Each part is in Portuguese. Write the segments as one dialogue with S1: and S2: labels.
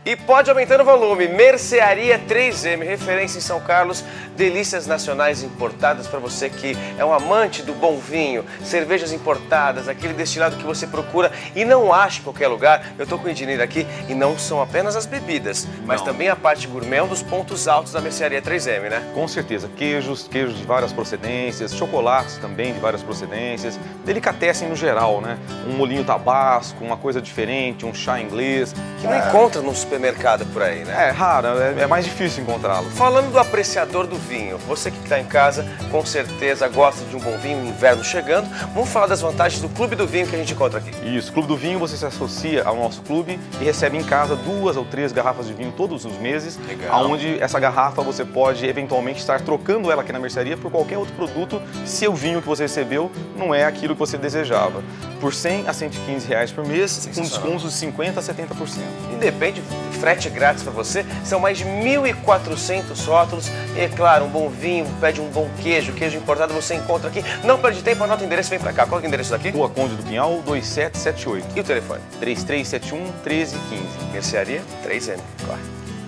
S1: E pode aumentar o volume. Mercearia 3M, referência em São Carlos. Delícias nacionais importadas para você que é um amante do bom vinho. Cervejas importadas, aquele destilado que você procura e não acha em qualquer lugar. Eu estou com o Ednir aqui e não são apenas as bebidas, mas também a parte gourmet, é um dos pontos altos da Mercearia 3M, né?
S2: Com certeza. Queijos de várias procedências, chocolates também de várias procedências, delicatessen no geral, né? Um molhinho tabasco, uma coisa diferente, um chá inglês.
S1: Que não encontra no supermercado por aí, né?
S2: É raro, é mais difícil encontrá-lo.
S1: Falando do apreciador do vinho, você que está em casa, com certeza gosta de um bom vinho, inverno chegando. Vamos falar das vantagens do Clube do Vinho que a gente encontra aqui.
S2: Isso, Clube do Vinho, você se associa ao nosso clube e recebe em casa 2 ou 3 garrafas de vinho todos os meses.
S1: Legal.
S2: Onde essa garrafa você pode eventualmente estar trocando ela aqui na mercearia por qualquer outro produto se o vinho que você recebeu não é aquilo que você desejava. Por 100 a 115 reais por mês, com descontos de 50% a 70%.
S1: E depende, frete grátis para você, são mais de 1.400 rótulos. E é claro, um bom vinho, pede um bom queijo importado você encontra aqui. Não perde tempo, anota o endereço, vem para cá. Qual é o endereço daqui?
S2: Rua Conde do Pinhal, 2778.
S1: E o telefone?
S2: 3371-1315.
S1: Mercearia 3M. Corre.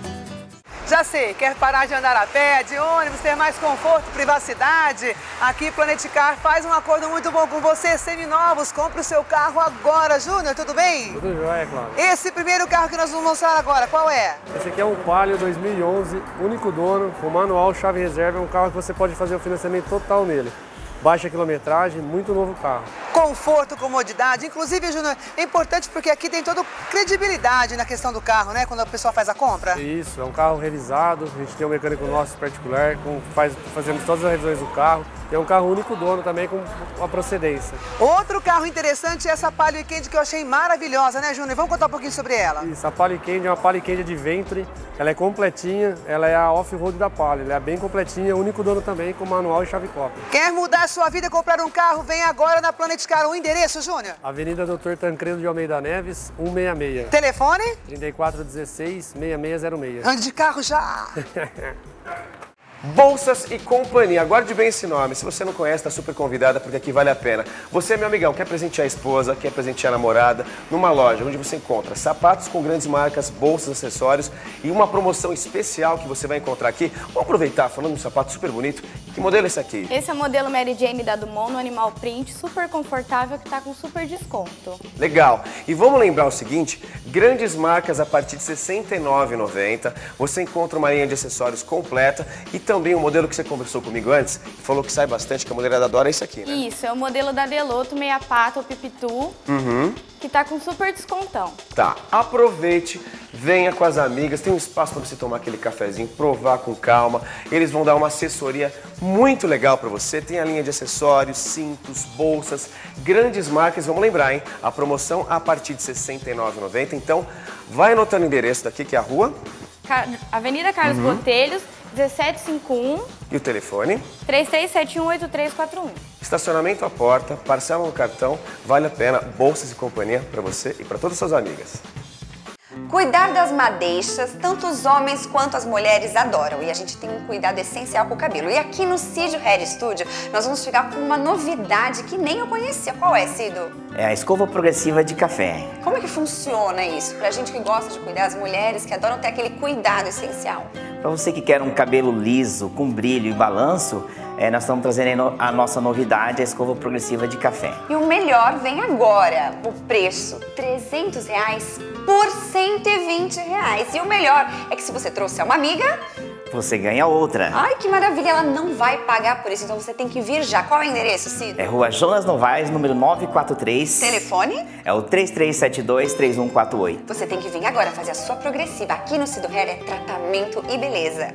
S3: Já sei, quer parar de andar a pé, de ônibus, ter mais conforto, privacidade? Aqui Planet Car faz um acordo muito bom com você, seminovos. Compre o seu carro agora. Júnior, tudo bem?
S4: Tudo jóia, Cláudio.
S3: Esse primeiro carro que nós vamos mostrar agora, qual é?
S4: Esse aqui é um Palio 2011, único dono, com manual, chave reserva. É um carro que você pode fazer o financiamento total nele. Baixa quilometragem, muito novo carro.
S3: Conforto, comodidade. Inclusive, Júnior, é importante porque aqui tem toda credibilidade na questão do carro, né? Quando a pessoa faz a compra.
S4: Isso, é um carro revisado. A gente tem um mecânico nosso particular, fazemos todas as revisões do carro. E é um carro único dono também com a procedência.
S3: Outro carro interessante é essa Palio Weekend que eu achei maravilhosa, né, Júnior? Vamos contar um pouquinho sobre ela.
S4: Isso, a Palio Weekend é uma Palio Weekend de ventre. Ela é completinha, ela é a off-road da Palio. Ela é bem completinha, único dono também, com manual e chave cópia.
S3: Quer mudar a sua vida e comprar um carro? Vem agora na Planet Car. O endereço, Júnior?
S4: Avenida Doutor Tancredo de Almeida Neves, 166.
S3: Telefone?
S4: 3416-6606.
S3: Ande de carro já!
S1: Bolsas e Companhia, guarde bem esse nome. Se você não conhece, está super convidada porque aqui vale a pena. Você, meu amigão, quer presentear a esposa, quer presentear a namorada, numa loja onde você encontra sapatos com grandes marcas, bolsas, acessórios e uma promoção especial que você vai encontrar aqui. Vamos aproveitar, falando de um sapato super bonito. Que modelo é esse aqui?
S5: Esse é o modelo Mary Jane da Dumont, no Animal Print, super confortável, que está com super desconto.
S1: Legal. E vamos lembrar o seguinte, grandes marcas a partir de R$ 69,90. Você encontra uma linha de acessórios completa e também um modelo que você conversou comigo antes, que falou que sai bastante, que a mulherada adora, é esse aqui, né?
S5: Isso, é o modelo da Deloto, meia pata, o Pipitu, que tá com super descontão.
S1: Tá, aproveite, venha com as amigas, tem um espaço para você tomar aquele cafezinho, provar com calma. Eles vão dar uma assessoria muito legal para você. Tem a linha de acessórios, cintos, bolsas, grandes marcas. Vamos lembrar, hein? A promoção a partir de R$ 69,90. Então, vai anotando o endereço daqui, que é a rua...
S5: Avenida Carlos Botelhos, 1751.
S1: E o telefone?
S5: 3371-8341.
S1: Estacionamento à porta, parcela no cartão, vale a pena. Bolsas e Companhia para você e para todas as suas amigas.
S6: Cuidar das madeixas, tanto os homens quanto as mulheres adoram. E a gente tem um cuidado essencial com o cabelo. E aqui no Cid Hair Studio, nós vamos chegar com uma novidade que nem eu conhecia. Qual é, Cido?
S7: É a escova progressiva de café.
S6: Como é que funciona isso? Pra gente que gosta de cuidar, as mulheres que adoram ter aquele cuidado essencial.
S7: Para você que quer um cabelo liso, com brilho e balanço, nós estamos trazendo a nossa novidade, a escova progressiva de café.
S6: E o melhor vem agora. O preço, R$300 por R$120. E o melhor é que se você trouxer uma amiga...
S7: você ganha outra.
S6: Ai, que maravilha, ela não vai pagar por isso, então você tem que vir já. Qual é o endereço, Cid?
S7: É Rua Jonas Novaes, número 943.
S6: Telefone?
S7: É o 3372-3148.
S6: Você tem que vir agora fazer a sua progressiva. Aqui no Cid Hair é tratamento e beleza.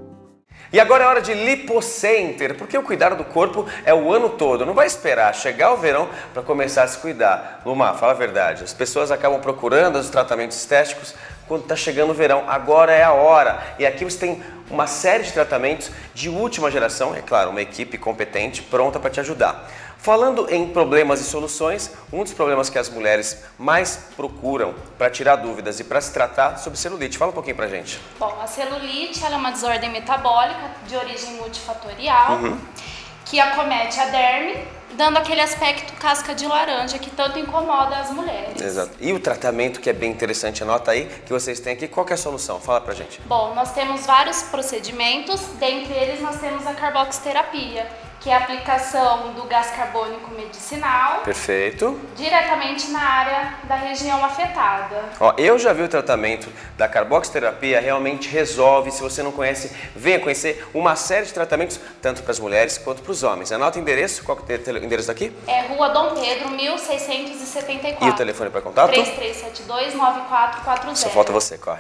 S1: E agora é hora de Lipocenter, porque o cuidar do corpo é o ano todo. Não vai esperar chegar o verão para começar a se cuidar. Luma, fala a verdade, as pessoas acabam procurando os tratamentos estéticos quando está chegando o verão. Agora é a hora. E aqui você tem uma série de tratamentos de última geração, é claro, uma equipe competente pronta para te ajudar. Falando em problemas e soluções, um dos problemas que as mulheres mais procuram para tirar dúvidas e para se tratar sobre celulite. Fala um pouquinho pra gente.
S8: Bom, a celulite ela é uma desordem metabólica de origem multifatorial que acomete a derme dando aquele aspecto casca de laranja que tanto incomoda as mulheres.
S1: Exato. E o tratamento, que é bem interessante, anota aí, que vocês têm aqui. Qual que é a solução? Fala pra gente.
S8: Bom, nós temos vários procedimentos, dentre eles nós temos a carboxiterapia, que é a aplicação do gás carbônico medicinal.
S1: Perfeito.
S8: Diretamente na área da região afetada.
S1: Ó, eu já vi o tratamento da carboxiterapia, realmente resolve. Se você não conhece, venha conhecer uma série de tratamentos, tanto para as mulheres quanto para os homens. Anota o endereço, qual que é o endereço daqui?
S8: É Rua Dom Pedro, 1674.
S1: E o telefone para contato?
S8: 3372-9440.
S1: Só falta você, corre.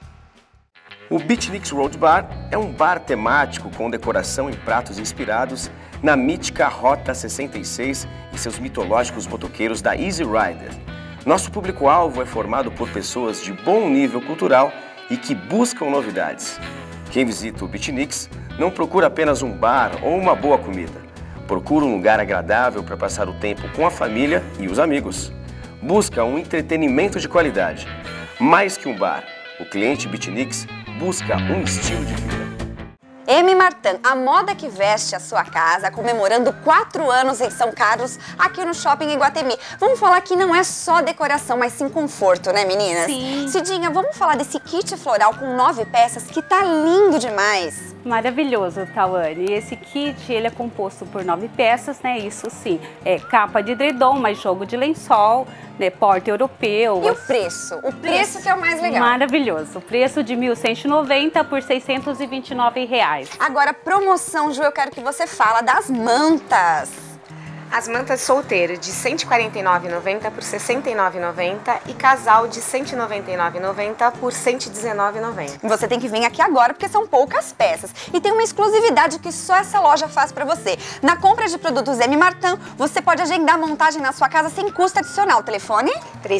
S1: O Beatniks Road Bar é um bar temático com decoração e pratos inspirados na mítica Rota 66 e seus mitológicos motoqueiros da Easy Rider. Nosso público-alvo é formado por pessoas de bom nível cultural e que buscam novidades. Quem visita o Beatniks não procura apenas um bar ou uma boa comida. Procura um lugar agradável para passar o tempo com a família e os amigos. Busca um entretenimento de qualidade. Mais que um bar, o cliente Beatniks busca um estilo de vida.
S6: M. Martin, a moda que veste a sua casa, comemorando 4 anos em São Carlos, aqui no Shopping Iguatemi. Vamos falar que não é só decoração, mas sim conforto, né, meninas?
S9: Sim.
S6: Cidinha, vamos falar desse kit floral com 9 peças que tá lindo demais.
S9: Maravilhoso, Tawane. Esse kit, ele é composto por 9 peças, né? Isso sim, é capa de edredom, mais jogo de lençol, né? Porta europeu.
S6: E o preço? O preço que é o mais legal.
S9: Maravilhoso. O preço de R$ 1.190 por R$ 629.
S6: Agora, promoção, Ju, eu quero que você fala das mantas.
S10: As mantas solteiro de R$ 149,90 por R$ 69,90 e casal de R$ 199,90 por R$ 119,90.
S6: Você tem que vir aqui agora porque são poucas peças e tem uma exclusividade que só essa loja faz pra você. Na compra de produtos M. Martin, você pode agendar a montagem na sua casa sem custo adicional. Telefone?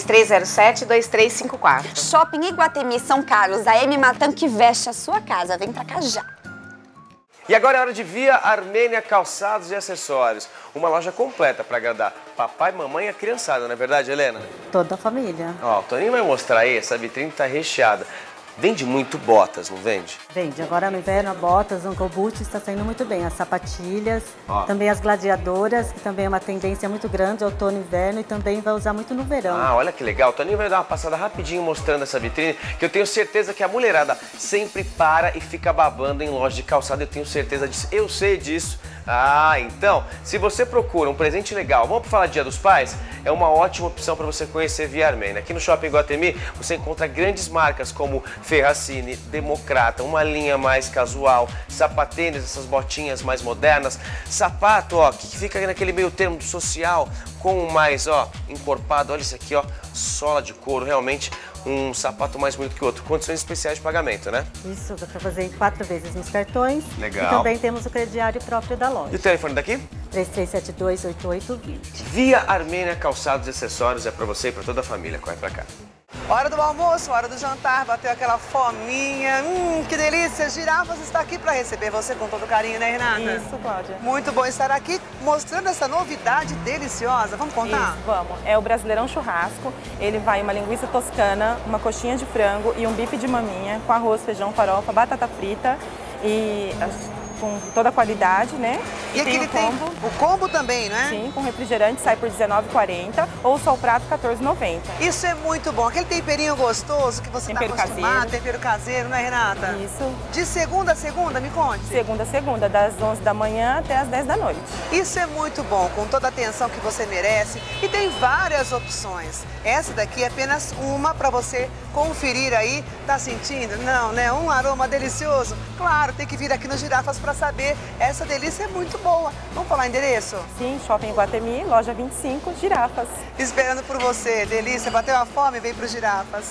S10: 3307-2354.
S6: Shopping Iguatemi São Carlos, a M. Martin que veste a sua casa. Vem pra cá já.
S1: E agora é hora de Via Armênia Calçados e Acessórios. Uma loja completa para agradar papai, mamãe e a criançada, não é verdade, Helena?
S11: Toda a família.
S1: Ó, o Toninho vai mostrar aí, essa vitrine tá recheada. Vende muito botas, não vende?
S11: Vende. Agora no inverno, a botas, o Uncle Boot está saindo muito bem. As sapatilhas, também as gladiadoras, que também é uma tendência muito grande, outono e inverno, e também vai usar muito no verão.
S1: Ah, olha que legal. O Toninho vai dar uma passada rapidinho mostrando essa vitrine, que eu tenho certeza que a mulherada sempre para e fica babando em loja de calçado. Eu tenho certeza disso. Eu sei disso. Ah, então, se você procura um presente legal, vamos falar Dia dos Pais? É uma ótima opção para você conhecer Via Armênia. Aqui no Shopping Iguatemi, você encontra grandes marcas como Ferracini, Democrata, uma linha mais casual, sapatênis, essas botinhas mais modernas, sapato, ó, que fica naquele meio termo do social, com o mais, ó, encorpado. Olha isso aqui, ó, sola de couro, realmente um sapato mais bonito que o outro. Condições especiais de pagamento, né?
S11: Isso, dá para fazer em 4 vezes nos cartões.
S1: Legal.
S11: E também temos o crediário próprio da loja.
S1: E o telefone daqui?
S11: 3372-8820.
S1: Via Armênia Calçados e Acessórios é para você e para toda a família. Corre pra cá.
S3: Hora do almoço, hora do jantar, bateu aquela fominha. Que delícia! Girafas está aqui para receber você com todo carinho, né, Renata?
S12: Isso, Cláudia.
S3: Muito bom estar aqui mostrando essa novidade deliciosa. Vamos contar?
S12: Isso, vamos. É o Brasileirão Churrasco. Ele vai uma linguiça toscana, uma coxinha de frango e um bife de maminha com arroz, feijão, farofa, batata frita e com toda a qualidade, né?
S3: E aqui ele tem o combo também, né?
S12: Sim, com refrigerante sai por R$19,40 ou só o prato R$14,90.
S3: Isso é muito bom. Aquele temperinho gostoso que você está acostumado, tempero caseiro, né, Renata?
S12: Isso.
S3: De segunda a segunda, me conte.
S12: Segunda a segunda, das 11 da manhã até as 10 da noite.
S3: Isso é muito bom, com toda a atenção que você merece. E tem várias opções. Essa daqui é apenas uma para você conferir aí. Tá sentindo? Não, né? Um aroma delicioso. Claro, tem que vir aqui no Girafas para saber. Essa delícia é muito boa. Vamos falar endereço?
S12: Sim, Shopping Iguatemi, loja 25, Girafas.
S3: Esperando por você. Delícia, bateu a fome, vem pro Girafas.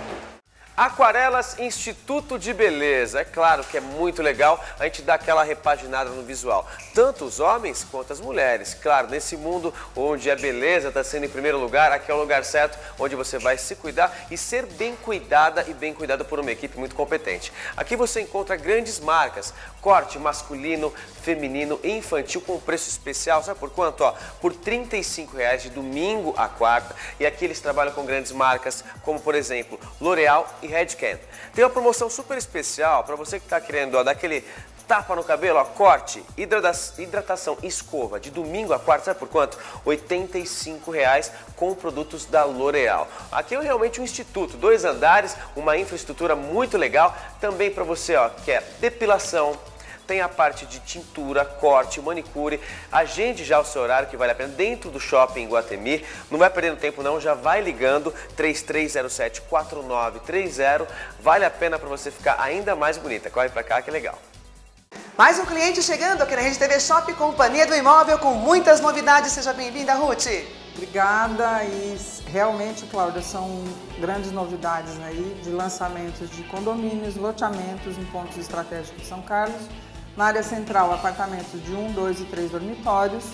S1: Aquarelas Instituto de Beleza. É claro que é muito legal a gente dar aquela repaginada no visual. Tanto os homens quanto as mulheres. Claro, nesse mundo onde a beleza está sendo em primeiro lugar, aqui é o lugar certo onde você vai se cuidar e ser bem cuidada e bem cuidada por uma equipe muito competente. Aqui você encontra grandes marcas, corte masculino, feminino e infantil com preço especial. Sabe por quanto? Ó, por R$ 35,00 de domingo a quarta. E aqui eles trabalham com grandes marcas como, por exemplo, L'Oréal e Redken. Tem uma promoção super especial para você que está querendo dar aquele tapa no cabelo, ó, corte, hidratação, escova, de domingo a quarta, sabe por quanto? R$ 85,00 com produtos da L'Oréal. Aqui é realmente um instituto, 2 andares, uma infraestrutura muito legal, também para você, ó, que é depilação, tem a parte de tintura, corte, manicure. Agende já o seu horário que vale a pena dentro do shopping Iguatemi. Não vai perdendo tempo não, já vai ligando 3307-4930. Vale a pena para você ficar ainda mais bonita. Corre pra cá que é legal.
S3: Mais um cliente chegando aqui na Rede TV Shop, Companhia do Imóvel, com muitas novidades. Seja bem-vinda, Ruth.
S13: Obrigada, e realmente, Cláudia, são grandes novidades aí de lançamentos de condomínios, loteamentos em pontos estratégicos de São Carlos. Na área central, apartamentos de 1, 2 e 3 dormitórios,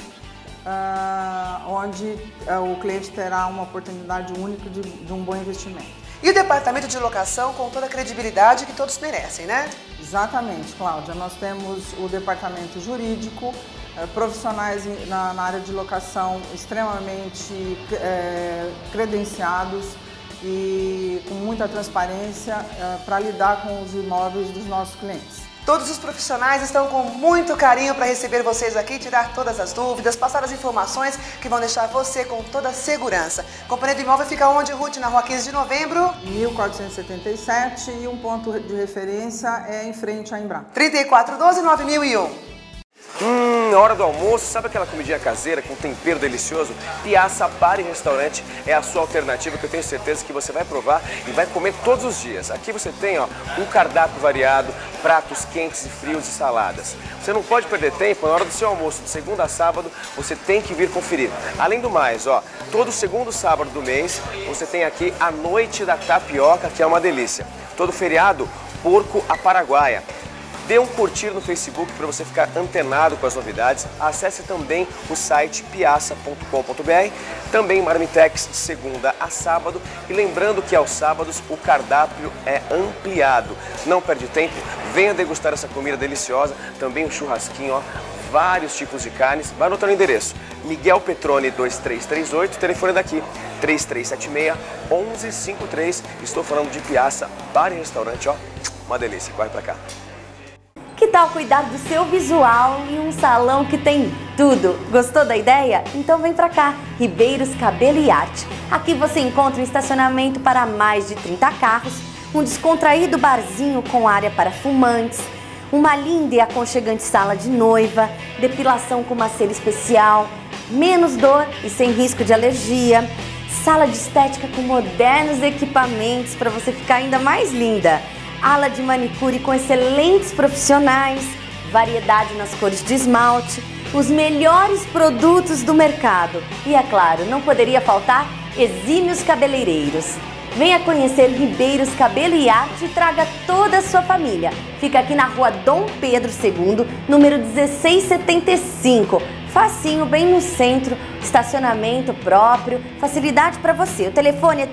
S13: onde o cliente terá uma oportunidade única de um bom investimento.
S3: E o departamento de locação com toda a credibilidade que todos merecem, né?
S13: Exatamente, Cláudia. Nós temos o departamento jurídico, profissionais na área de locação extremamente credenciados e com muita transparência para lidar com os imóveis dos nossos clientes.
S3: Todos os profissionais estão com muito carinho para receber vocês aqui, tirar todas as dúvidas, passar as informações que vão deixar você com toda a segurança. Companhia do Imóvel fica onde, Ruth? Na rua 15 de novembro?
S13: 1477, e um ponto de referência é em frente à Embrapa.
S3: 3412-9001.
S1: Hora do almoço, sabe aquela comidinha caseira com tempero delicioso? Piazza Bar e Restaurante é a sua alternativa, que eu tenho certeza que você vai provar e vai comer todos os dias. Aqui você tem, ó, um cardápio variado, pratos quentes e frios e saladas. Você não pode perder tempo, na hora do seu almoço, de segunda a sábado, você tem que vir conferir. Além do mais, ó, todo segundo sábado do mês, você tem aqui a Noite da Tapioca, que é uma delícia. Todo feriado, porco à paraguaia. Dê um curtir no Facebook para você ficar antenado com as novidades. Acesse também o site piazza.com.br, também Marmitex de segunda a sábado. E lembrando que aos sábados o cardápio é ampliado. Não perde tempo, venha degustar essa comida deliciosa. Também um churrasquinho, ó, vários tipos de carnes. Vai anotando o endereço. Miguel Petroni 2338, telefone daqui 3376-1153. Estou falando de Piazza Bar e Restaurante, ó, uma delícia. Corre pra cá.
S14: Que tal cuidar do seu visual em um salão que tem tudo? Gostou da ideia? Então vem pra cá, Ribeiros Cabelo e Arte. Aqui você encontra um estacionamento para mais de 30 carros, um descontraído barzinho com área para fumantes, uma linda e aconchegante sala de noiva, depilação com uma cera especial, menos dor e sem risco de alergia, sala de estética com modernos equipamentos para você ficar ainda mais linda. Ala de manicure com excelentes profissionais, variedade nas cores de esmalte, os melhores produtos do mercado. E é claro, não poderia faltar exímios cabeleireiros. Venha conhecer Ribeiros Cabelo e Arte e traga toda a sua família. Fica aqui na rua Dom Pedro II, número 1675. Facinho, bem no centro, estacionamento próprio, facilidade para você. O telefone é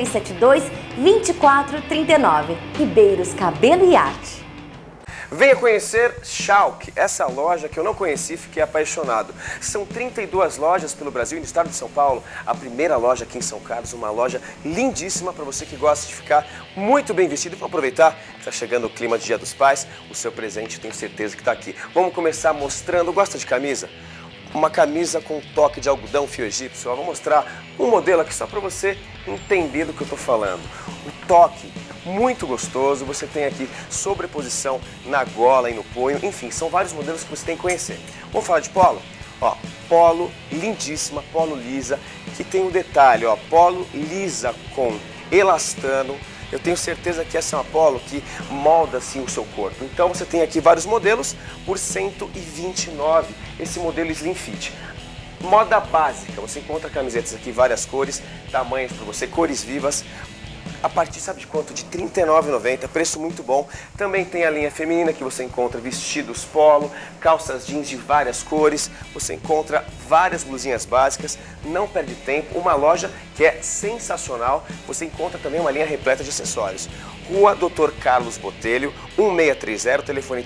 S14: 3372-2439. Ribeiros Cabelo e Arte.
S1: Venha conhecer Schalk, essa loja que eu não conheci e fiquei apaixonado. São 32 lojas pelo Brasil e no estado de São Paulo. A primeira loja aqui em São Carlos, uma loja lindíssima para você que gosta de ficar muito bem vestido. Vamos aproveitar que está chegando o clima de Dia dos Pais. O seu presente, tenho certeza que está aqui. Vamos começar mostrando. Gosta de camisa? Uma camisa com toque de algodão fio egípcio. Eu vou mostrar um modelo aqui só para você entender do que eu estou falando. O toque muito gostoso, você tem aqui sobreposição na gola e no punho, enfim, são vários modelos que você tem que conhecer. Vamos falar de polo? Ó, polo lindíssima, polo lisa, que tem um detalhe, ó, polo lisa com elastano. Eu tenho certeza que essa é uma polo que molda assim o seu corpo. Então você tem aqui vários modelos por R$ 129, esse modelo Slim Fit. Moda básica, você encontra camisetas aqui, várias cores, tamanhos para você, cores vivas. A partir, sabe de quanto? De R$ 39,90, preço muito bom. Também tem a linha feminina que você encontra vestidos polo, calças jeans de várias cores. Você encontra várias blusinhas básicas, não perde tempo. Uma loja que é sensacional. Você encontra também uma linha repleta de acessórios. Rua Dr. Carlos Botelho, 1630, telefone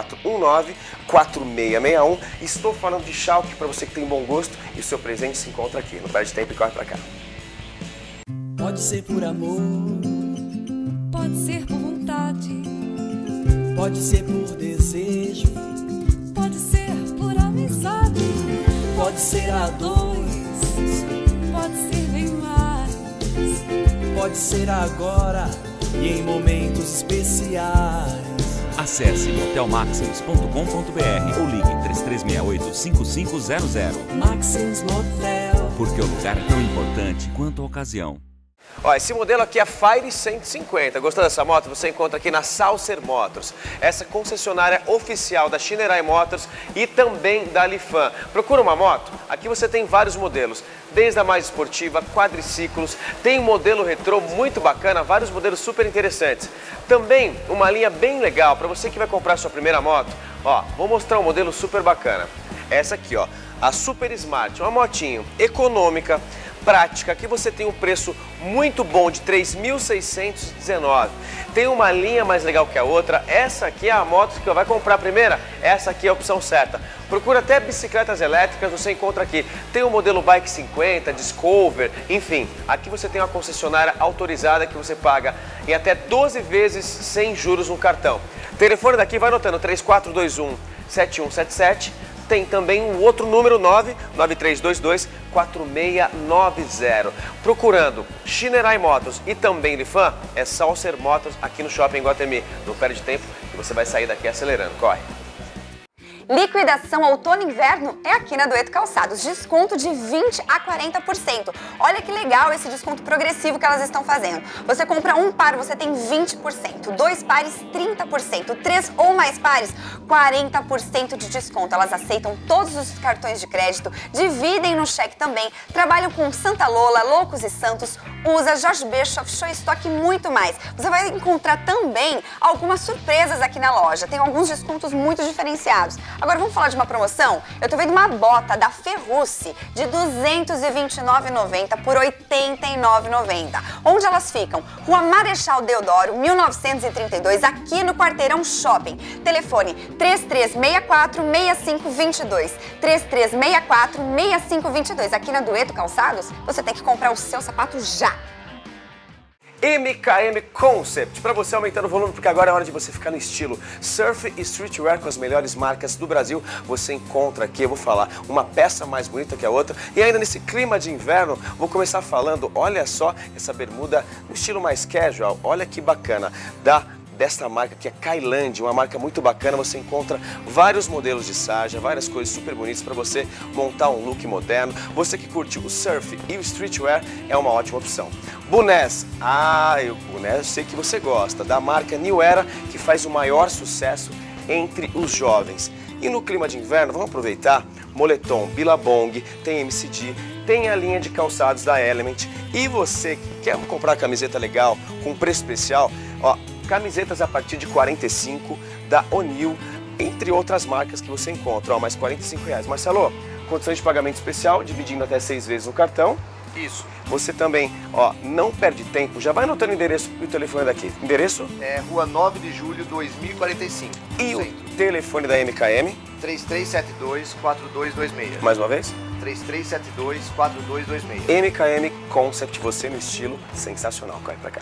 S1: 3419-4661. Estou falando de Schalk para você que tem bom gosto e o seu presente se encontra aqui. Não perde tempo e corre para cá.
S15: Pode ser por amor, pode ser por vontade, Pode ser por desejo,
S16: pode ser por amizade,
S15: pode ser a dois,
S16: pode ser bem mais,
S15: pode ser agora e em momentos especiais.
S17: Acesse motelmaxims.com.br ou ligue 3368-5500.
S15: Maxims Motel.
S17: Porque o lugar é tão importante quanto a ocasião.
S1: Ó, esse modelo aqui é a Fire 150. Gostou dessa moto? Você encontra aqui na Saucer Motors. Essa concessionária oficial da Shinerai Motors e também da Lifan. Procura uma moto? Aqui você tem vários modelos. Desde a mais esportiva, quadriciclos, tem um modelo retrô muito bacana, vários modelos super interessantes. Também uma linha bem legal para você que vai comprar sua primeira moto. Ó, vou mostrar um modelo super bacana. Essa aqui, ó, a Super Smart, uma motinho econômica, prática, que você tem um preço muito bom de R$ 3.619. Tem uma linha mais legal que a outra. Essa aqui é a moto que vai comprar a primeira. Essa aqui é a opção certa. Procura até bicicletas elétricas, você encontra aqui. Tem o modelo Bike 50, Discover, enfim. Aqui você tem uma concessionária autorizada que você paga em até 12 vezes sem juros no cartão. Telefone daqui, vai anotando, 3421-7177. Tem também um outro número, 99322-4690. Procurando Shinerai Motors e também Lifan, é Saucer Motors aqui no Shopping Guatemi. Não perde tempo que você vai sair daqui acelerando. Corre!
S6: Liquidação outono e inverno é aqui na Dueto Calçados, desconto de 20% a 40%. Olha que legal esse desconto progressivo que elas estão fazendo. Você compra um par, você tem 20%, 2 pares 30%, 3 ou mais pares 40% de desconto. Elas aceitam todos os cartões de crédito, dividem no cheque também, trabalham com Santa Lola, Loucos e Santos, USA, Jorge Bischoff, Show Stock e muito mais. Você vai encontrar também algumas surpresas aqui na loja, tem alguns descontos muito diferenciados. Agora vamos falar de uma promoção? Eu tô vendo uma bota da Ferrucci de R$ 229,90 por R$ 89,90. Onde elas ficam? Rua Marechal Deodoro, 1932, aqui no Quarteirão Shopping. Telefone 3364-6522. 3364-6522. Aqui na Dueto Calçados, você tem que comprar o seu sapato já.
S1: MKM Concept, para você aumentar o volume, porque agora é hora de você ficar no estilo. Surf e streetwear com as melhores marcas do Brasil, você encontra aqui, eu vou falar, uma peça mais bonita que a outra. E ainda nesse clima de inverno, vou começar falando, olha só, essa bermuda no estilo mais casual, olha que bacana, desta marca que é Kailand, uma marca muito bacana. Você encontra vários modelos de sarja, várias coisas super bonitas para você montar um look moderno. Você que curte o surf e o streetwear é uma ótima opção. Bonés, o boné eu sei que você gosta, da marca New Era, que faz o maior sucesso entre os jovens. E no clima de inverno, vamos aproveitar, moletom, Billabong, tem MCD, tem a linha de calçados da Element. E você que quer comprar camiseta legal, com preço especial, ó, camisetas a partir de R$ 45 da O'Neill, entre outras marcas que você encontra, ó, mais R$ 45. Marcelo, condições de pagamento especial, dividindo até 6 vezes no cartão. Isso. Você também, ó, não perde tempo, já vai anotando o endereço e o telefone daqui. Endereço?
S18: É Rua 9 de Julho, 2045.
S1: E o telefone da MKM?
S18: 3372-4226.
S1: Mais uma vez?
S18: 3372-4226.
S1: MKM Concept, você no estilo sensacional. Corre pra cá.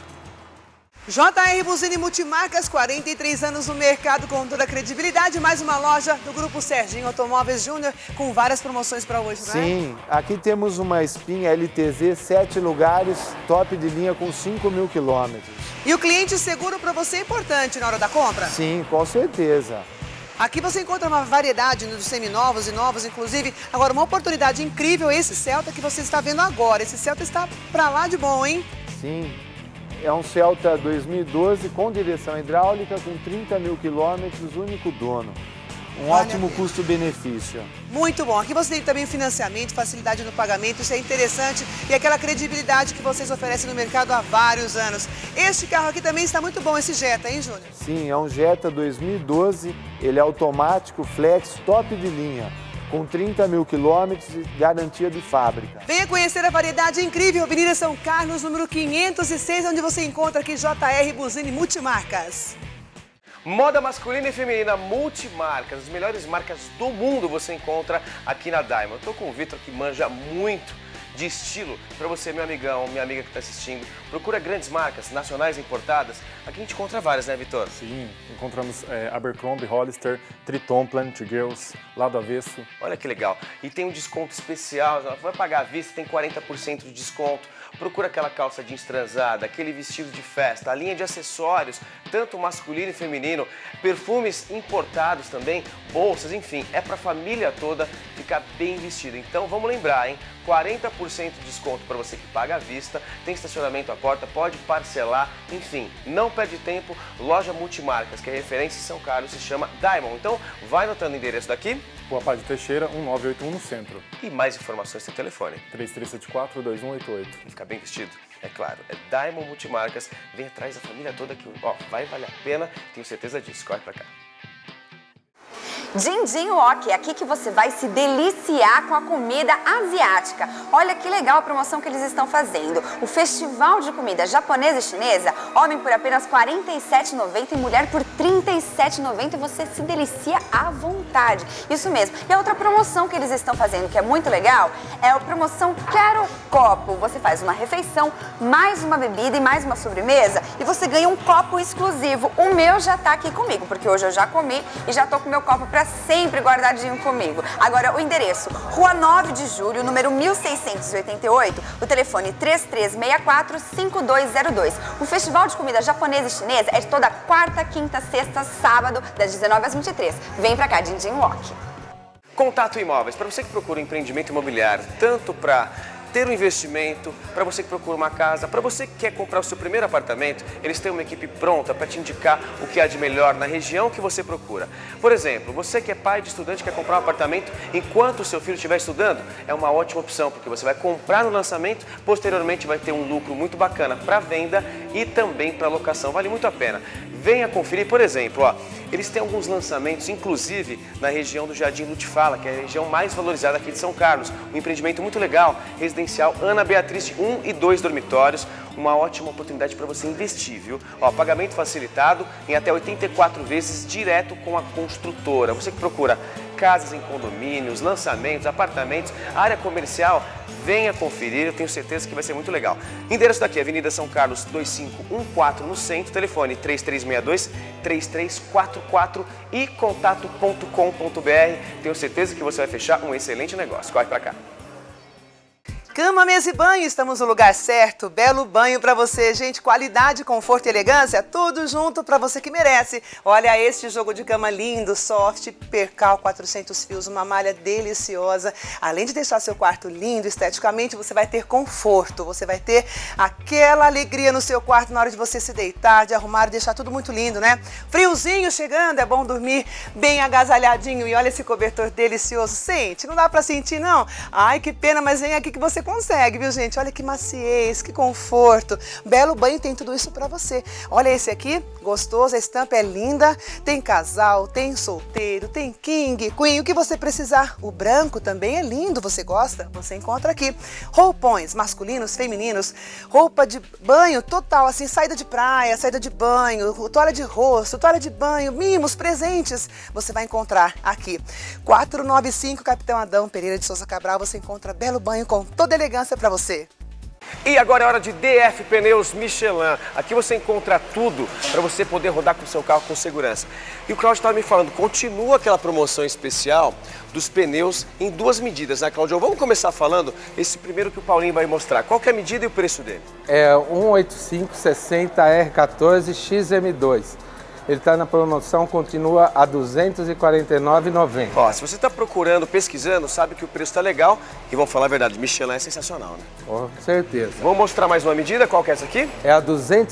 S3: JR Buzini Multimarcas, 43 anos no mercado com toda a credibilidade. Mais uma loja do Grupo Serginho Automóveis Júnior com várias promoções para hoje, né?
S19: Sim, aqui temos uma Spin LTZ, 7 lugares, top de linha com 5.000 quilômetros.
S3: E o cliente seguro para você é importante na hora da compra?
S19: Sim, com certeza.
S3: Aqui você encontra uma variedade dos seminovos e novos, inclusive. Agora, uma oportunidade incrível, esse Celta que você está vendo agora. Esse Celta está para lá de bom, hein?
S19: Sim. É um Celta 2012 com direção hidráulica, com 30.000 quilômetros, único dono. Um ótimo custo-benefício.
S3: Muito bom. Aqui você tem também o financiamento, facilidade no pagamento, isso é interessante. E aquela credibilidade que vocês oferecem no mercado há vários anos. Este carro aqui também está muito bom, esse Jetta, hein, Júnior?
S19: Sim, é um Jetta 2012, ele é automático, flex, top de linha. Com 30.000 quilômetros e garantia de fábrica.
S3: Venha conhecer a variedade incrível, Avenida São Carlos, número 506, onde você encontra aqui JR Buzini Multimarcas.
S1: Moda masculina e feminina multimarcas, as melhores marcas do mundo você encontra aqui na Diamond. Eu tô com o Vitor que manja muito de estilo para você, meu amigão, minha amiga que está assistindo. Procura grandes marcas, nacionais importadas. Aqui a gente encontra várias, né, Vitor?
S2: Sim, encontramos Abercrombie, Hollister, Triton, Planet Girls, Lado Avesso.
S1: Olha que legal. E tem um desconto especial, vai pagar à vista, tem 40% de desconto. Procura aquela calça jeans transada, aquele vestido de festa, a linha de acessórios, tanto masculino e feminino, perfumes importados também, bolsas, enfim, é para a família toda ficar bem vestida. Então vamos lembrar, hein? 40% de desconto para você que paga à vista, tem estacionamento à porta, pode parcelar, enfim, não perde tempo. Loja Multimarcas, que é referência em São Carlos, se chama Diamond. Então vai anotando o endereço daqui.
S2: Rua Padre Teixeira, 1981 no centro.
S1: E mais informações no telefone.
S2: 3374-2188.
S1: Ficar bem vestido? É claro, é Diamond Multimarcas. Vem atrás da família toda que, ó, vai valer a pena, tenho certeza disso. Corre pra cá.
S6: Din Din Wok, é aqui que você vai se deliciar com a comida asiática. Olha que legal a promoção que eles estão fazendo. O festival de comida japonesa e chinesa, homem por apenas R$ 47,90 e mulher por R$ 37,90 e você se delicia à vontade. Isso mesmo. E a outra promoção que eles estão fazendo, que é muito legal, é a promoção Quero Copo. Você faz uma refeição, mais uma bebida e mais uma sobremesa e você ganha um copo exclusivo. O meu já tá aqui comigo, porque hoje eu já comi e já tô com meu copo para sempre guardadinho comigo. Agora, o endereço, Rua 9 de Julho, número 1688, o telefone 3364-5202. O Festival de Comida Japonesa e Chinesa é de toda quarta, quinta, sexta, sábado, das 19 às 23. Vem pra cá, Din Din Wok.
S1: Contato Imóveis, para você que procura um empreendimento imobiliário, tanto para ter um investimento, para você que procura uma casa, para você que quer comprar o seu primeiro apartamento, eles têm uma equipe pronta para te indicar o que há de melhor na região que você procura. Por exemplo, você que é pai de estudante e quer comprar um apartamento enquanto o seu filho estiver estudando, é uma ótima opção, porque você vai comprar no lançamento, posteriormente vai ter um lucro muito bacana para venda e também para locação, vale muito a pena. Venha conferir, por exemplo, ó, eles têm alguns lançamentos, inclusive na região do Jardim Lutifala, que é a região mais valorizada aqui de São Carlos. Um empreendimento muito legal, residencial Ana Beatriz, 1 e 2 dormitórios. Uma ótima oportunidade para você investir, viu? Ó, pagamento facilitado em até 84 vezes direto com a construtora. Você que procura casas em condomínios, lançamentos, apartamentos, área comercial, venha conferir, eu tenho certeza que vai ser muito legal. Endereço daqui, Avenida São Carlos 2514 no centro, telefone 3362-3344 e contato.com.br. Tenho certeza que você vai fechar um excelente negócio. Corre pra cá.
S3: Cama, mesa e banho, estamos no lugar certo. Belo banho para você, gente. Qualidade, conforto e elegância, tudo junto para você que merece. Olha este jogo de cama lindo, soft, percal, 400 fios, uma malha deliciosa. Além de deixar seu quarto lindo esteticamente, você vai ter conforto. Você vai ter aquela alegria no seu quarto na hora de você se deitar, de arrumar, deixar tudo muito lindo, né? Friozinho chegando, é bom dormir bem agasalhadinho. E olha esse cobertor delicioso. Sente, não dá para sentir, não? Ai, que pena, mas vem aqui que você consegue, viu, gente? Olha que maciez, que conforto. Belo banho tem tudo isso pra você. Olha esse aqui, gostoso, a estampa é linda. Tem casal, tem solteiro, tem king, queen, o que você precisar. O branco também é lindo, você gosta? Você encontra aqui. Roupões masculinos, femininos, roupa de banho total, assim, saída de praia, saída de banho, toalha de rosto, toalha de banho, mimos, presentes, você vai encontrar aqui. 495 Capitão Adão Pereira de Souza Cabral, você encontra Belo Banho com toda elegância para você.
S1: E agora é hora de DF Pneus Michelin. Aqui você encontra tudo para você poder rodar com o seu carro com segurança. E o Cláudio estava me falando, continua aquela promoção especial dos pneus em 2 medidas, né, Cláudio? Vamos começar falando esse primeiro que o Paulinho vai mostrar. Qual que é a medida e o preço dele?
S20: É 185/60 R14 XM2. Ele está na promoção, continua a R$ 249,90.
S1: Ó, se você está procurando, pesquisando, sabe que o preço está legal. E vamos falar a verdade, Michelin é sensacional, né?
S20: Com certeza.
S1: Vamos mostrar mais uma medida? Qual que é essa aqui?
S20: É a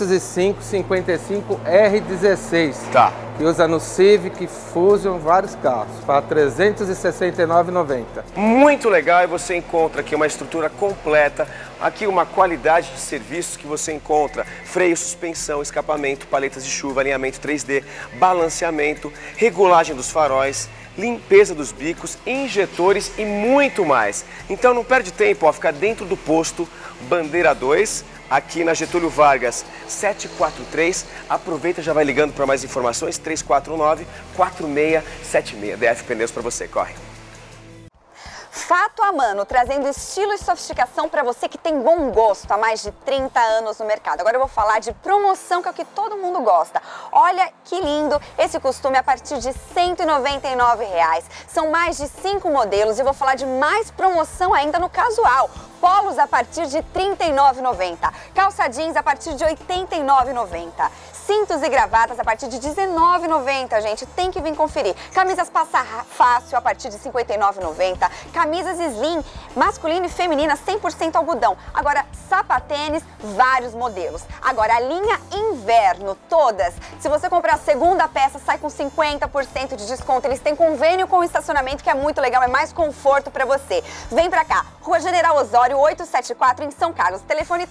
S20: 205/55 R16.
S1: Tá.
S20: Que usa no Civic, Fusion, vários carros. Para R$ 369,90.
S1: Muito legal, e você encontra aqui uma estrutura completa. Aqui uma qualidade de serviços que você encontra: freio, suspensão, escapamento, paletas de chuva, alinhamento 3D, balanceamento, regulagem dos faróis, limpeza dos bicos, injetores e muito mais. Então não perde tempo, ó, fica dentro do posto Bandeira 2, aqui na Getúlio Vargas 743. Aproveita e já vai ligando para mais informações, 3419-4676. DF Pneus para você, corre.
S6: Fato a Mano, trazendo estilo e sofisticação para você que tem bom gosto há mais de 30 anos no mercado. Agora eu vou falar de promoção, que é o que todo mundo gosta. Olha que lindo esse costume a partir de R$ 199. São mais de 5 modelos e vou falar de mais promoção ainda no casual. Polos a partir de R$ 39,90. Calça jeans a partir de R$ 89,90. Cintos e gravatas a partir de R$ 19,90, gente. Tem que vir conferir. Camisas passa fácil a partir de R$ 59,90. Camisas slim, masculina e feminina, 100% algodão. Agora, sapatênis, vários modelos. Agora, a linha inverno, todas. Se você comprar a segunda peça, sai com 50% de desconto. Eles têm convênio com o estacionamento, que é muito legal, é mais conforto pra você. Vem pra cá, Rua General Osório, 874, em São Carlos. Telefone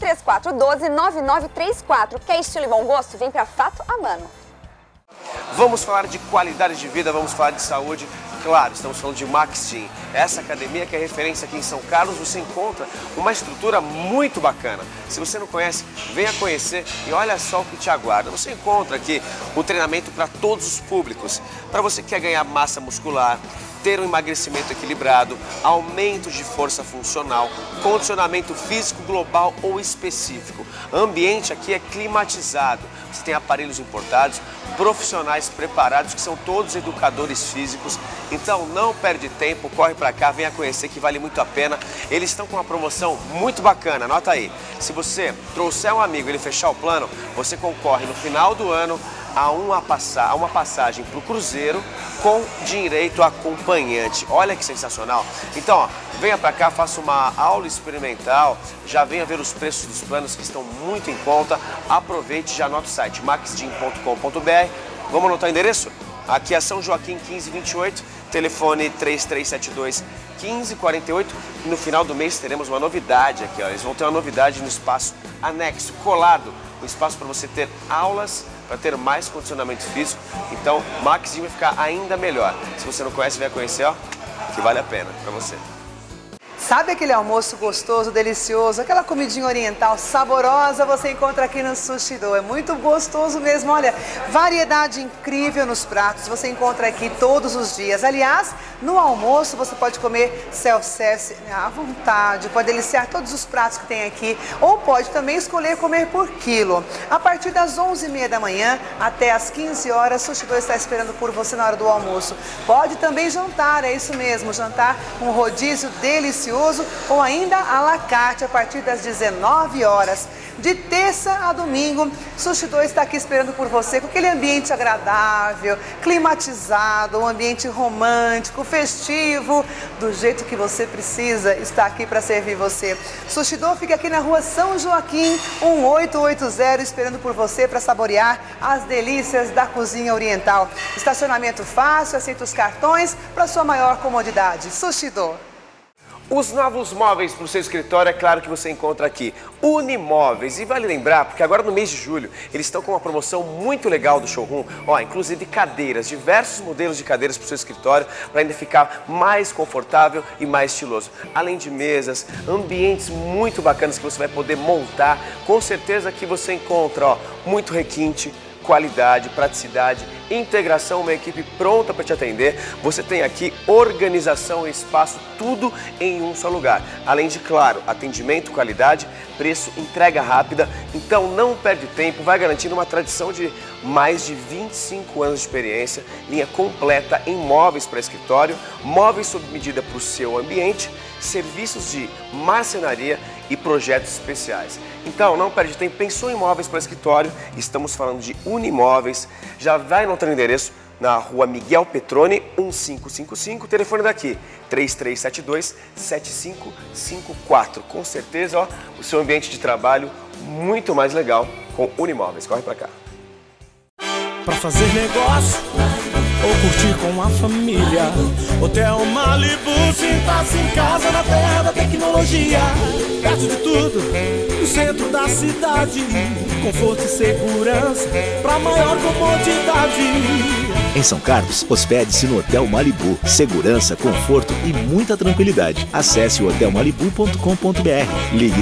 S6: 3412-9934. Quer estilo e bom gosto? Vem pra Fato a Mano.
S1: Vamos falar de qualidade de vida, vamos falar de saúde. Claro, estamos falando de Max Gym. Essa academia que é referência aqui em São Carlos, você encontra uma estrutura muito bacana. Se você não conhece, venha conhecer e olha só o que te aguarda. Você encontra aqui o treinamento para todos os públicos. Para você que quer ganhar massa muscular, ter um emagrecimento equilibrado, aumento de força funcional, condicionamento físico global ou específico. O ambiente aqui é climatizado, você tem aparelhos importados, profissionais preparados que são todos educadores físicos. Então não perde tempo, corre pra cá, venha conhecer que vale muito a pena. Eles estão com uma promoção muito bacana, anota aí. Se você trouxer um amigo e ele fechar o plano, você concorre no final do ano a uma passagem para o cruzeiro com direito a acompanhante. Olha que sensacional. Então, ó, venha para cá, faça uma aula experimental, já venha ver os preços dos planos que estão muito em conta. Aproveite e já anota o site maxgym.com.br. Vamos anotar o endereço? Aqui é São Joaquim 1528, telefone 3372-1548. E no final do mês teremos uma novidade aqui, ó. Eles vão ter uma novidade no espaço anexo, colado. Um espaço para você ter aulas, para ter mais condicionamento físico. Então, Max Gym vai ficar ainda melhor. Se você não conhece, venha conhecer, ó, que vale a pena para você.
S3: Sabe aquele almoço gostoso, delicioso, aquela comidinha oriental saborosa, você encontra aqui no Sushi Do. É muito gostoso mesmo, olha, variedade incrível nos pratos, você encontra aqui todos os dias. Aliás, no almoço você pode comer self-service à vontade, pode deliciar todos os pratos que tem aqui, ou pode também escolher comer por quilo. A partir das 11h30 da manhã até as 15 horas, Sushi Do está esperando por você na hora do almoço. Pode também jantar, é isso mesmo, jantar um rodízio delicioso, ou ainda à la carte a partir das 19 horas. De terça a domingo, Sushi Do está aqui esperando por você com aquele ambiente agradável, climatizado, um ambiente romântico, festivo, do jeito que você precisa, está aqui para servir você. Sushi Do fica aqui na Rua São Joaquim, 1880, esperando por você para saborear as delícias da cozinha oriental. Estacionamento fácil, aceita os cartões para sua maior comodidade. Sushi Do.
S1: Os novos móveis para o seu escritório, é claro que você encontra aqui. Unimóveis. E vale lembrar, porque agora no mês de julho, eles estão com uma promoção muito legal do showroom. Ó, inclusive cadeiras, diversos modelos de cadeiras para o seu escritório, para ainda ficar mais confortável e mais estiloso. Além de mesas, ambientes muito bacanas que você vai poder montar. Com certeza que você encontra, ó, muito requinte, qualidade, praticidade, integração, uma equipe pronta para te atender. Você tem aqui organização e espaço, tudo em um só lugar. Além de, claro, atendimento, qualidade, preço, entrega rápida. Então não perde tempo, vai garantindo uma tradição de mais de 25 anos de experiência, linha completa em móveis para escritório, móveis sob medida para o seu ambiente, serviços de marcenaria e projetos especiais. Então, não perde tempo, pensou em móveis para escritório, estamos falando de Unimóveis, já vai no outro endereço, na Rua Miguel Petrone, 1555, telefone daqui, 3372-7554. Com certeza, ó, o seu ambiente de trabalho muito mais legal com Unimóveis. Corre para cá.
S15: Pra fazer negócio ou curtir com a família, Hotel Malibu, sinta-se em casa na terra da tecnologia. Perto de tudo, no centro da cidade, conforto e segurança pra maior comodidade.
S21: Em São Carlos, hospede-se no Hotel Malibu. Segurança, conforto e muita tranquilidade. Acesse o hotelmalibu.com.br. Ligue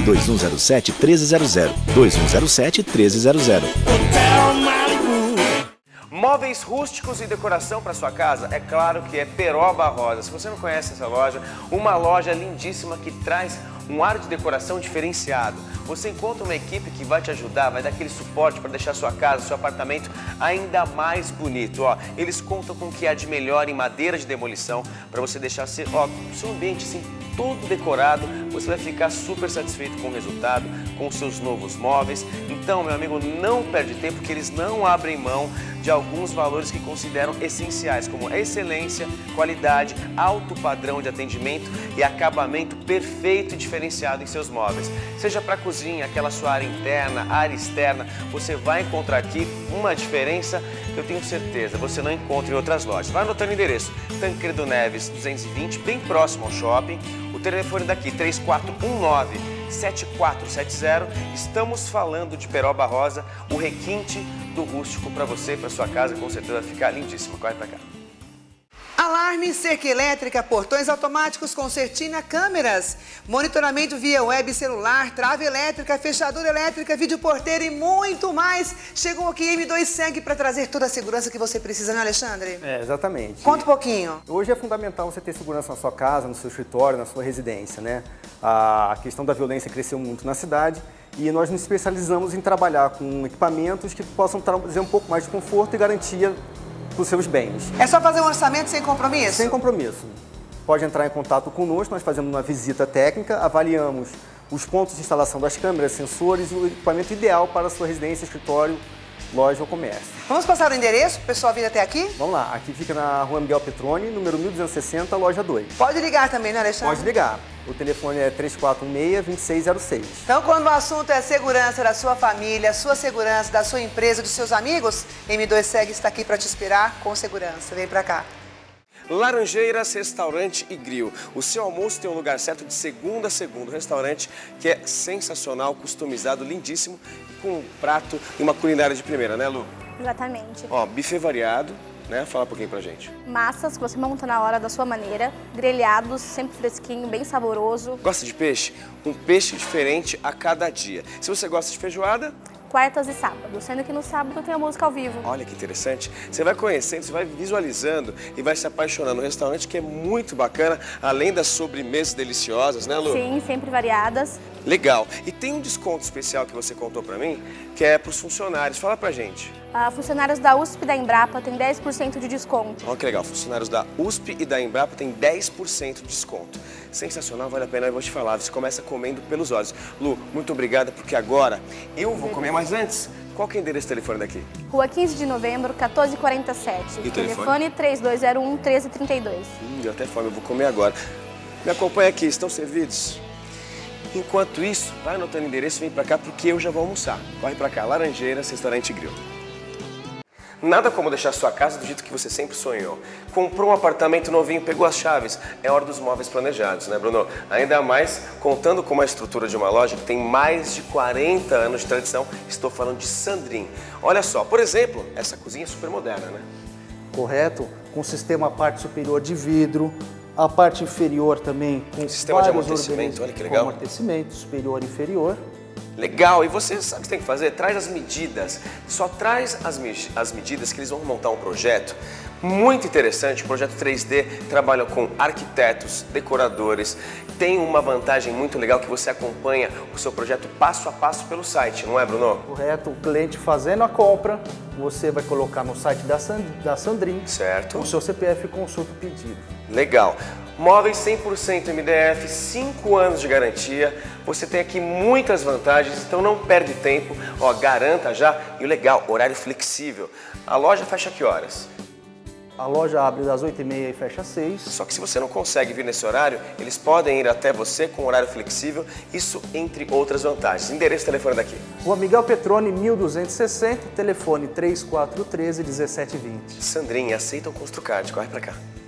S21: 2107-1300. 2107-1300.
S15: Hotel Malibu.
S1: Móveis rústicos e decoração para sua casa? É claro que é Peroba Rosa. Se você não conhece essa loja, uma loja lindíssima que traz um ar de decoração diferenciado. Você encontra uma equipe que vai te ajudar, vai dar aquele suporte para deixar sua casa, seu apartamento ainda mais bonito. Ó, eles contam com o que há de melhor em madeira de demolição para você deixar seu ambiente assim todo decorado. Você vai ficar super satisfeito com o resultado, com os seus novos móveis. Então, meu amigo, não perde tempo, que eles não abrem mão de alguns valores que consideram essenciais, como a excelência, qualidade, alto padrão de atendimento e acabamento perfeito e diferenciado em seus móveis. Seja para a cozinha, aquela sua área interna, área externa, você vai encontrar aqui uma diferença que eu tenho certeza você não encontra em outras lojas. Vai anotando o endereço: Tancredo Neves 220, bem próximo ao shopping. O telefone daqui, 3419-7470. Estamos falando de Peroba Rosa, o requinte do rústico para você, para sua casa, com certeza vai ficar lindíssimo. Corre para cá.
S3: Alarme, cerca elétrica, portões automáticos, concertina, câmeras, monitoramento via web celular, trave elétrica, fechadura elétrica, vídeo porteiro e muito mais. Chegou aqui M2 Seg para trazer toda a segurança que você precisa, né, Alexandre?
S4: Exatamente.
S3: Conta um pouquinho.
S4: Hoje é fundamental você ter segurança na sua casa, no seu escritório, na sua residência, né? A questão da violência cresceu muito na cidade e nós nos especializamos em trabalhar com equipamentos que possam trazer um pouco mais de conforto e garantia para os seus bens.
S3: É só fazer um orçamento sem compromisso?
S4: Sem compromisso. Pode entrar em contato conosco, nós fazemos uma visita técnica, avaliamos os pontos de instalação das câmeras, sensores e o equipamento ideal para a sua residência, escritório, loja ou comércio.
S3: Vamos passar o endereço para o pessoal vir até aqui?
S4: Vamos lá, aqui fica na Rua Miguel Petroni, número 1260, loja 2.
S3: Pode ligar também, né, Alexandre?
S4: Pode ligar. O telefone é 3416-2606.
S3: Então, quando o assunto é segurança da sua família, sua segurança, da sua empresa, dos seus amigos, M2 Seg está aqui para te inspirar com segurança. Vem para cá.
S1: Laranjeiras Restaurante e Grill. O seu almoço tem um lugar certo de segunda a segunda. Um restaurante que é sensacional, customizado, lindíssimo, com um prato e uma culinária de primeira, né, Lu?
S22: Exatamente.
S1: Ó, buffet variado, né? Fala um pouquinho pra gente.
S22: Massas que você monta na hora da sua maneira, grelhados, sempre fresquinho, bem saboroso.
S1: Gosta de peixe? Um peixe diferente a cada dia. Se você gosta de feijoada...
S22: Quartas e sábados, sendo que no sábado tem a música ao vivo.
S1: Olha que interessante. Você vai conhecendo, você vai visualizando e vai se apaixonando. Um restaurante que é muito bacana, além das sobremesas deliciosas, né, Lu?
S22: Sim, sempre variadas.
S1: Legal. E tem um desconto especial que você contou pra mim, que é pros funcionários. Fala pra gente.
S22: Funcionários da USP e da Embrapa têm 10% de desconto.
S1: Olha que legal. Funcionários da USP e da Embrapa têm 10% de desconto. Sensacional, vale a pena, eu vou te falar. Você começa comendo pelos olhos. Lu, muito obrigada, porque agora eu vou comer, mas antes, qual que é o endereço do telefone daqui?
S22: Rua 15 de novembro, 1447.
S1: E o telefone?
S22: 3201-1332.
S1: Deu até fome, eu vou comer agora. Me acompanha aqui, estão servidos? Enquanto isso, vai anotando o endereço e vem pra cá, porque eu já vou almoçar. Corre pra cá, Laranjeiras, Restaurante Grill. Nada como deixar sua casa do jeito que você sempre sonhou. Comprou um apartamento novinho, pegou as chaves. É hora dos móveis planejados, né, Bruno? Ainda mais contando com uma estrutura de uma loja que tem mais de 40 anos de tradição. Estou falando de Sandrin. Olha só, por exemplo, essa cozinha é super moderna, né?
S23: Correto, com sistema parte superior de vidro, a parte inferior também com
S1: sistema de amortecimento, olha que legal.
S23: Amortecimento superior e inferior.
S1: Legal, e você sabe o que tem que fazer? Traz as medidas. Só traz as medidas que eles vão montar um projeto muito interessante, um projeto 3D, trabalham com arquitetos, decoradores. Tem uma vantagem muito legal que você acompanha o seu projeto passo a passo pelo site, não é, Bruno?
S23: Correto, o cliente fazendo a compra, você vai colocar no site da Sandrin,
S1: certo,
S23: o seu CPF e consulta o pedido.
S1: Legal. Móveis 100% MDF, 5 anos de garantia, você tem aqui muitas vantagens, então não perde tempo, ó, garanta já. E o legal, horário flexível. A loja fecha que horas?
S23: A loja abre das 8h30 e fecha às 6.
S1: Só que se você não consegue vir nesse horário, eles podem ir até você com horário flexível, isso entre outras vantagens. Endereço e telefone daqui.
S23: Rua Miguel Petroni, 1260, telefone 3413-1720.
S1: Sandrinha, aceita o Construcard, corre pra cá.